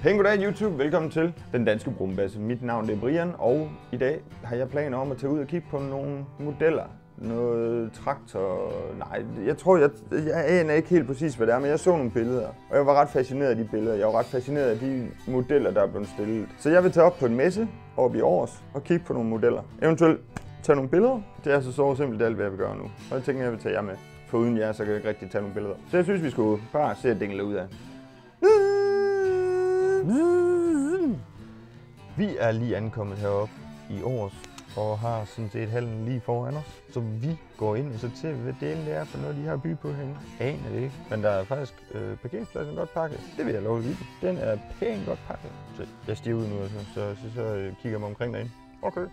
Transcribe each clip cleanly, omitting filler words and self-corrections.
Pæn goddag YouTube, velkommen til Den Danske Brumbasse. Mit navn er Brian, og i dag har jeg planer om at tage ud og kigge på nogle modeller. Noget traktor... Nej, jeg aner ikke helt præcis, hvad det er, men jeg så nogle billeder. Og jeg var ret fascineret af de billeder. Jeg var ret fascineret af de modeller, der er blevet stillet. Så jeg vil tage op på en messe oppe i Aarhus og kigge på nogle modeller. Eventuelt tage nogle billeder. Det er så simpelt alt, hvad jeg vil gøre nu. Og jeg tænker, jeg vil tage jer med. For uden jer, så kan jeg ikke rigtig tage nogle billeder. Så jeg synes, vi skulle bare se at dingle ud af. Vi er lige ankommet heroppe i Aarhus og har sådan set hallen lige foran os. Så vi går ind og så til, hvad delen det er for noget, de har by på herinde. Aner det ikke, men der er faktisk parkeringspladsen godt pakket. Det vil jeg love lige. Den er pænt godt pakket. Så jeg stiger ud nu, så kigger jeg mig omkring derinde. Okay.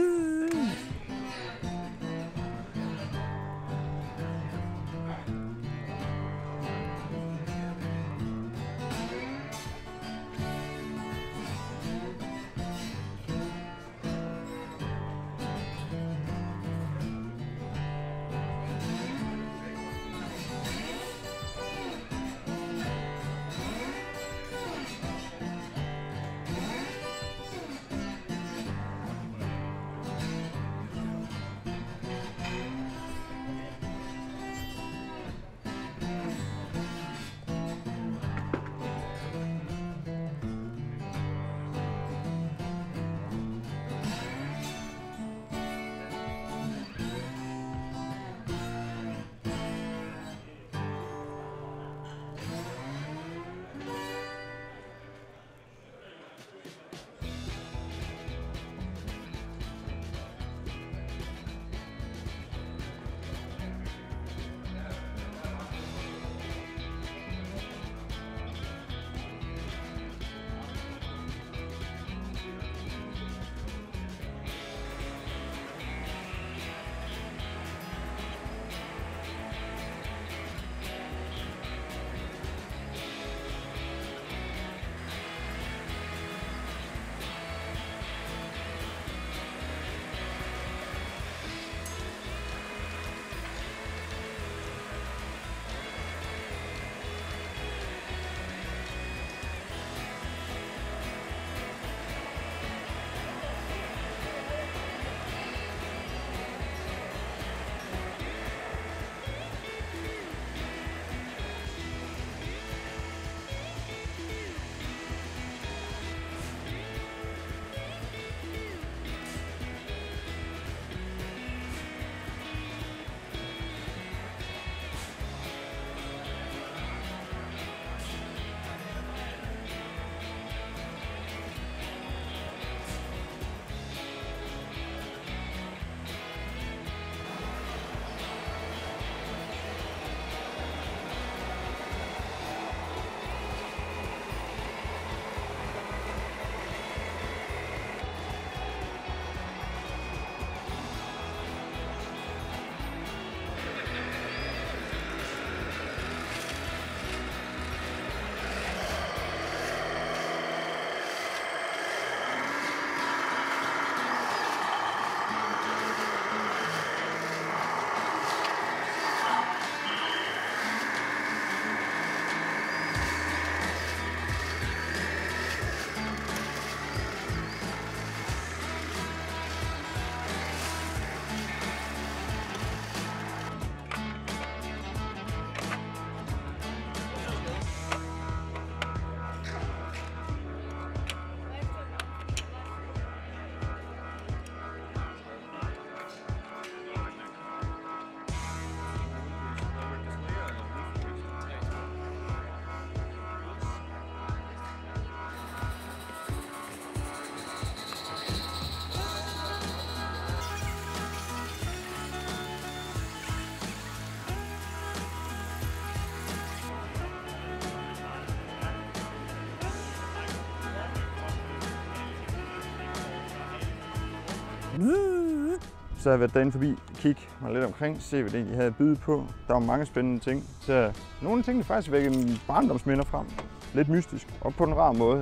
Så har jeg været derinde forbi, kigge mig lidt omkring, se hvad det egentlig havde at byde på. Der var mange spændende ting. Så nogle af tingene faktisk vækker barndomsminder frem. Lidt mystisk, og på en rar måde.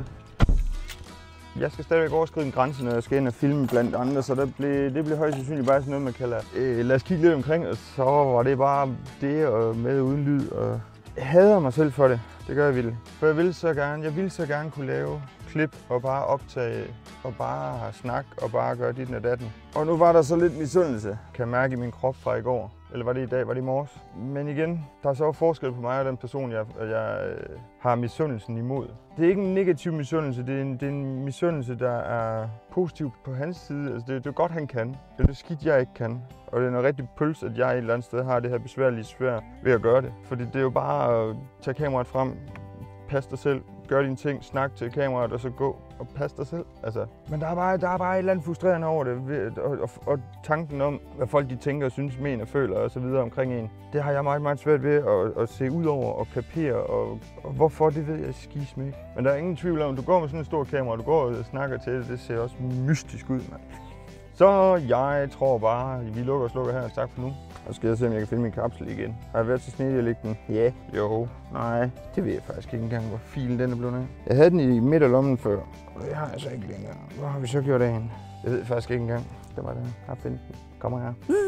Jeg skal stadigvæk overskride en grænse, når jeg skal ind og filme blandt andre, så det blev højst sandsynligt bare sådan noget, man kalder lad os kigge lidt omkring, og så var det bare det og med uden lyd. Og Jeg hader mig selv for det. Det gør jeg vildt. For jeg vil så gerne kunne lave klip og bare optage og bare snakke og bare gøre dit og datten. Og nu var der så lidt misundelse, kan jeg mærke i min krop fra i går. Eller var det i dag, var det i morges? Men igen, der er så forskel på mig og den person, jeg har misundelsen imod. Det er ikke en negativ misundelse, det er en misundelse, der er positiv på hans side. Altså det er godt, han kan. Det er det skidt, jeg ikke kan. Og det er noget rigtig pøls, at jeg et eller andet sted har det her besværlige svært ved at gøre det. Fordi det er jo bare at tage kameraet frem, passe dig selv, gør dine ting, snak til kameraet og så gå og passe dig selv. Altså, men der er bare et eller andet frustrerende over det, og tanken om, hvad folk de tænker, synes, mener, føler og så videre omkring en. Det har jeg meget, meget svært ved at se ud over og kapere, og hvorfor, det ved jeg skisme ikke. Men der er ingen tvivl om, at du går med sådan en stor kamera, og du går og snakker til det, det ser også mystisk ud, mand. Så jeg tror bare, vi lukker og slukker her og tak for nu. Og skal jeg se, om jeg kan finde min kapsel igen. Har jeg været så snedig at lægge den? Ja. Jo. Nej. Det ved jeg faktisk ikke engang, hvor filen den er blevet af. Jeg havde den i midt af lommen før, og det har jeg så ikke længere. Hvor har vi så gjort af hende? Jeg ved faktisk ikke engang. Det var det. Jeg har fundet den. Kommer her.